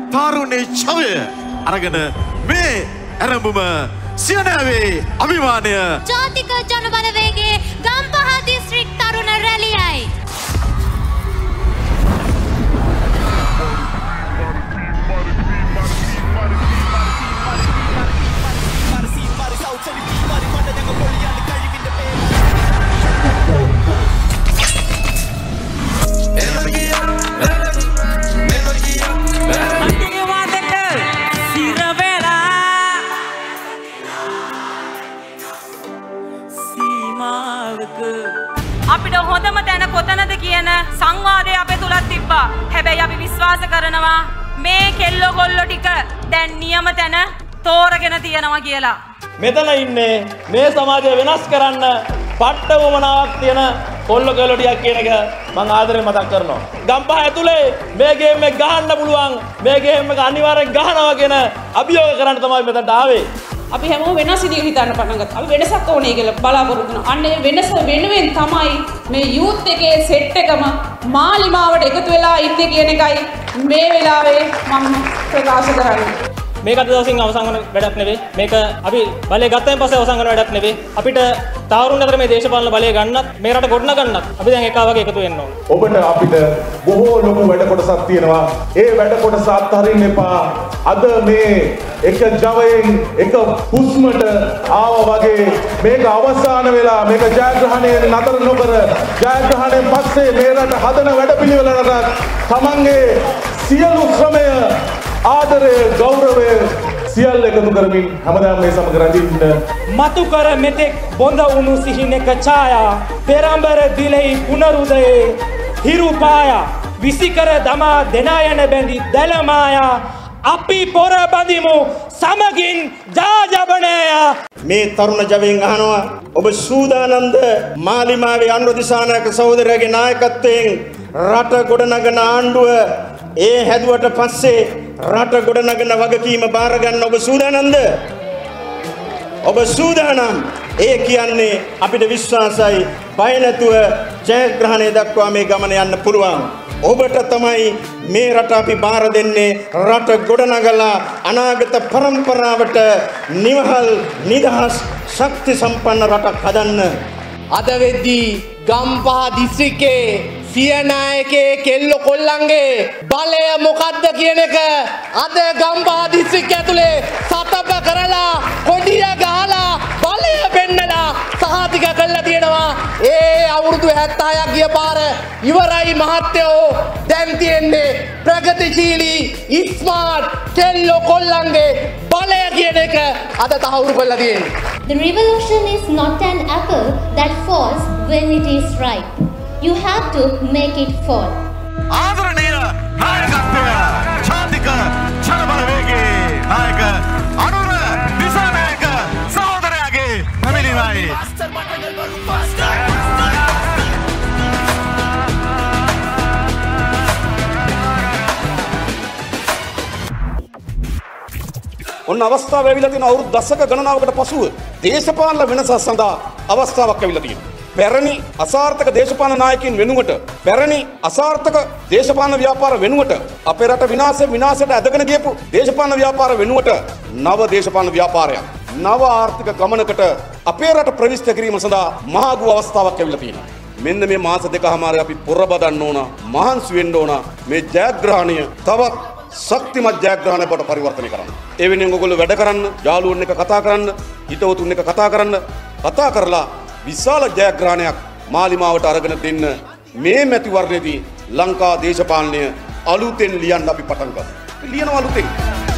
තාරුණේ ඡවය අරගෙන මේ ආරම්භම සියනාවේ අභිමානය ජාතික ජනබලවේගයේ ගම්පහ දිස්ත්‍රික් තරුණ රැළියයි. අපිට හොඳම තැන කොතනද කියන සංවාදය අපේ තුලත් තිබ්බා. හැබැයි අපි විශ්වාස කරනවා මේ කෙල්ලෝ ගොල්ලෝ ටික දැන් නියම තැන තෝරගෙන තියනවා කියලා. මෙතන ඉන්නේ මේ සමාජය වෙනස් කරන්න පට්ට වමනාවක් තියෙන කොල්ලෝ කෙල්ලෝ ටිකක් කියන එක මම ආදරෙන් මතක් කරනවා. ගම්පහ ඇතුලේ මේ ගේම් එක ගහන්න පුළුවන්. මේ ගේම් එක අනිවාර්යෙන් ගහනවා කියන අභියෝග කරන්න තමයි මෙතනට ආවේ. අපි හැමෝම වෙනස් විදිහකට හිතන්න පටන් ගත්තා. අපි වෙනසක් ඕනේ කියලා බලාපොරොත්තු වෙනවා. අන්න ඒ වෙනස වෙනුවෙන් තමයි මේ යූත් එකේ සෙට් එකම මාලිමාවට එකතු වෙලා ඉන්නේ කියන එකයි මේ වෙලාවේ මම ප්‍රකාශ කරන්නේ. මේක අද දවසින් අවසන් කරන වැඩක් නෙවෙයි. මේක අපි බලය ගත්තයින් පස්සේ අවසන් කරන වැඩක් නෙවෙයි. අපිට තාරුණ අතර මේ දේශපාලන බලය ගන්නත් මේ රට ගොඩනගන්නත් අපි දැන් එකා වගේ එකතු වෙන්න ඕන. ඔබට අපිට බොහෝ ලොකු වැඩ කොටසක් තියෙනවා. ඒ වැඩ කොටස අත්හරින්න එපා. අද මේ එක ජවයෙන් එක හුස්මට ආවා වගේ මේක අවසාන වෙලා මේක ජයග්‍රහණය නතර නොකර ජයග්‍රහණයෙන් පස්සේ මේ රට හදන වැඩපිළිවෙලට තමන්ගේ සියලු ශ්‍රමය ආදරය ගෞරවය සියල්ල එකතු කරමින් හැමදාම මේ සමග රැඳින්න මතු කර මෙතෙක් බොඳ වුණු සිහිනක ඡායා පෙරම්බර දිලෙහි පුනරුදයේ හිරු පායා විසිකර දමා දෙනා යන බැඳි දලමායා අපි පොර බඳිමු සමගින් ජාජබනය. මේ තරුණ ජවයෙන් අහනවා ඔබ සූදානම්ද මාලිමාවේ අනුර දිසානායක සහෝදරයාගේ නායකත්වයෙන් රට ගොඩනගන ආණ්ඩුව ඒ හැදුවට පස්සේ රට ගොඩනගන වගකීම බාර ගන්න ඔබ සූදානම්ද? ඔබ සූදානම්? ඒ කියන්නේ අපිට විශ්වාසයි බය නැතුව ජයග්‍රහණය දක්වා මේ ගමන යන්න පුළුවන්. ඔබට තමයි මේ රට අපි බාර දෙන්නේ රට ගොඩනගලා අනාගත පරම්පරාවට නිවහල් නිදහස් ශක්ති සම්පන්න රටක් හදන්න. අද වෙද්දී ගම්පහ දිස්ත්‍රික්කේ සියනායකේ කෙල්ලෝ කොල්ලන්ගේ බලය මොකද්ද කියන එක අද ගම්පහ දිස්ත්‍රික්කය ඇතුලේ සතප කරලා කොඩිය ගහලා බලය පෙන්නලා සහතික කළා තියෙනවා. ඒ අවුරුදු 76ක් ගිය පාර ඉවරයි මහත්තයෝ. දැන් තියෙන්නේ ප්‍රගතිශීලී ස්මාර්ට් කෙල්ලෝ කොල්ලන්ගේ බලය කියන එක අද තහවුරු කරලා තියෙන්නේ. The revolution is not an apple that falls when it is ripe. You have to make it fall. ආදරණීය නායකත්වය ජාතික ජනබලවේගයේ නායක අනුර දිසානායක සහෝදරයාගේ පැමිණීමයි. ඔන්න අවස්ථාව ඇවිල්ලා තියෙන අවුරුදු දශක ගණනාවකට පසුව දේශපාලන වෙනස සඳහා අවස්ථාවක් ඇවිල්ලා තියෙනවා. පැරණි අසාර්ථක දේශපාලන නායකින් වෙනුවට පැරණි අසාර්ථක දේශපාලන ව්‍යාපාර වෙනුවට අපේ රට විනාශයට ඇදගෙන ගියපු දේශපාලන ව්‍යාපාර වෙනුවට නව දේශපාලන ව්‍යාපාරයක් නව ආර්ථික ගමනකට අපේ රට ප්‍රවිෂ්ඨ කිරීම සඳහා මහඟු අවස්ථාවක් ඇවිල්ලා තියෙනවා. මෙන්න මේ මාස දෙකමාරේ අපි පොර බදන්න ඕන මහන්සි වෙන්න ඕන මේ ජයග්‍රහණය තවත් ශක්තිමත් ජයග්‍රහණයක් බවට පරිවර්තනය කරන්න. ඒ වෙනුවෙන් ඔයගොල්ලෝ වැඩ කරන්න, යාළුවොන් එක්ක කතා කරන්න, හිතවතුන් එක්ක කතා කරන්න, කතා කරලා විශාල ජයග්‍රහණයක් මාලිමාවට අරගෙන දෙන්න. මේ මැතිවරණයේදී ලංකා දේශපාලනය අලුතෙන් ලියන්න අපි පටන් ගමු. ලියනවා අලුතෙන්.